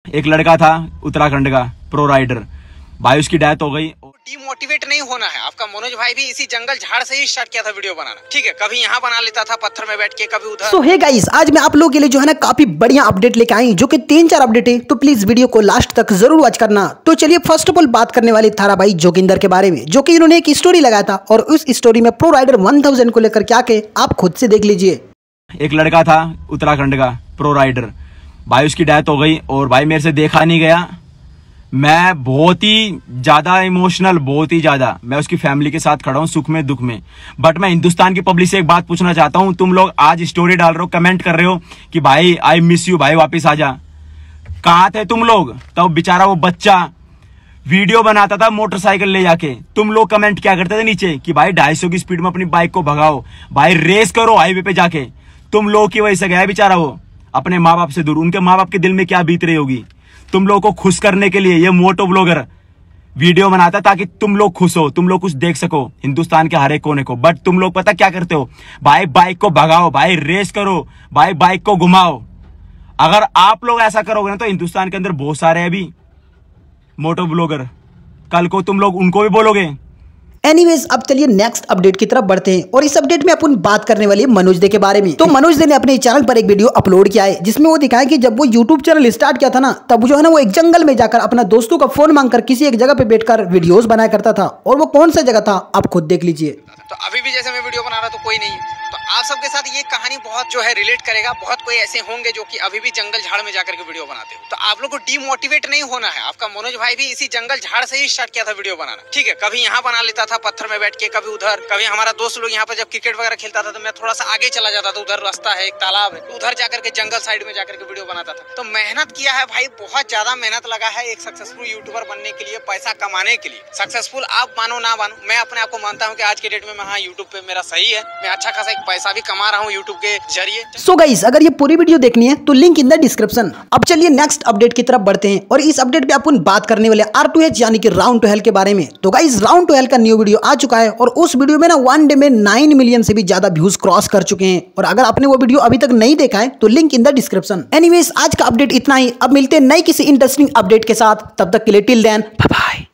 एक लड़का था उत्तराखंड का प्रो राइडर, भाई उसकी डेथ हो गई। डीमोटिवेट नहीं होना है। आपका मनोज भाई भी इसी जंगल झाड़ से ही स्टार्ट किया था वीडियो बनाना, ठीक है। कभी यहाँ बना लेता था पत्थर में बैठ के, कभी उधर। सो हे गाइस, आज मैं आप लोगों के लिए जो है ना काफी बढ़िया अपडेट लेके आई, जो कि 3-4 अपडेट है, तो प्लीज वीडियो को लास्ट तक जरूर वॉच करना। तो चलिए फर्स्ट ऑफ ऑल बात करने वाले थारा भाई जोगिंदर के बारे में, जो कि इन्होंने एक स्टोरी लगाया था और उस स्टोरी में प्रो राइडर 1000 को लेकर क्या के आप खुद से देख लीजिए। एक लड़का था उत्तराखंड का प्रो राइडर, भाई उसकी डेथ हो गई और भाई मेरे से देखा नहीं गया। मैं बहुत ही ज्यादा इमोशनल, बहुत ही ज्यादा मैं उसकी फैमिली के साथ खड़ा हूँ, सुख में दुख में। बट मैं हिंदुस्तान की पब्लिक से एक बात पूछना चाहता हूँ, तुम लोग आज स्टोरी डाल रहे हो, कमेंट कर रहे हो कि भाई आई मिस यू, भाई वापस आ जा। कहाँ थे तुम लोग तब? बेचारा वो बच्चा वीडियो बनाता था मोटरसाइकिल ले जाके। तुम लोग कमेंट क्या करते थे नीचे कि भाई 250 की स्पीड में अपनी बाइक को भगाओ, भाई रेस करो हाईवे पे जाके। तुम लोग की वजह से गया बेचारा वो अपने माँ बाप से दूर। उनके माँ बाप के दिल में क्या बीत रही होगी। तुम लोगों को खुश करने के लिए ये मोटो ब्लॉगर वीडियो बनाता ताकि तुम लोग खुश हो, तुम लोग कुछ देख सको हिंदुस्तान के हर एक कोने को। बट तुम लोग पता क्या करते हो? भाई बाइक को भगाओ, भाई रेस करो, भाई बाइक को घुमाओ। अगर आप लोग ऐसा करोगे ना तो हिंदुस्तान के अंदर बहुत सारे अभी मोटो ब्लॉगर, कल को तुम लोग उनको भी बोलोगे। एनीवेज, अब चलिए नेक्स्ट अपडेट की तरफ बढ़ते हैं और इस अपडेट में अपन बात करने वाली है मनोज दे के बारे में। तो मनोज दे ने अपने चैनल पर एक वीडियो अपलोड किया है, जिसमें वो दिखाया कि जब वो यूट्यूब चैनल स्टार्ट किया था ना, तब जो है ना वो एक जंगल में जाकर अपना दोस्तों का फोन मांगकर किसी एक जगह पे बैठकर वीडियोस बनाया करता था। और वो कौन सा जगह था आप खुद देख लीजिए। तो अभी भी जैसे मैं वीडियो बना रहा तो कोई नहीं है, तो आप सबके साथ ये कहानी बहुत जो है रिलेट करेगा। बहुत कोई ऐसे होंगे जो कि अभी भी जंगल झाड़ में जाकर के वीडियो बनाते हो। तो आप लोग को डीमोटिवेट नहीं होना है। आपका मनोज भाई भी इसी जंगल झाड़ से ही स्टार्ट किया था वीडियो बनाना, ठीक है। कभी यहाँ बना लेता था पत्थर में बैठ के, कभी उधर। कभी हमारा दोस्त लोग यहाँ पर जब क्रिकेट वगैरह खेलता था तो मैं थोड़ा सा आगे चला जाता था, उधर रास्ता है, एक तालाब है, उधर जाकर के जंगल साइड में जाकर के वीडियो बनाता था। तो मेहनत किया है भाई, बहुत ज्यादा मेहनत लगा है एक सक्सेसफुल यूट्यूबर बनने के लिए, पैसा कमाने के लिए। सक्सेसफुल आप मानो ना मानो, मैं अपने आप को मानता हूँ कि आज के डेट में हाँ यूट्यूब पे मेरा सही है, मैं अच्छा खासा एक पैसा भी कमा रहा हूँ यूट्यूब के जरिए। सो गाइस, अगर ये पूरी वीडियो देखनी है तो लिंक इन द डिस्क्रिप्शन। अब चलिए नेक्स्ट अपडेट की तरफ बढ़ते हैं और इस अपडेट पे अपन बात करने वाले R2H यानी कि राउंड टू हेल के बारे में। तो गाइस, राउंड टू हेल का न्यू वीडियो आ चुका है और उस वीडियो में ना 1 डे में 9 मिलियन से भी ज्यादा व्यूज क्रॉस कर चुके हैं। और अगर आपने वो वीडियो अभी तक नहीं देखा है तो link in the description. Anyways, आज का अपडेट इतना ही। अब मिलते हैं नई किसी इंटरेस्टिंग अपडेट के साथ, तब तक के लिए टिल देन बाय बाय।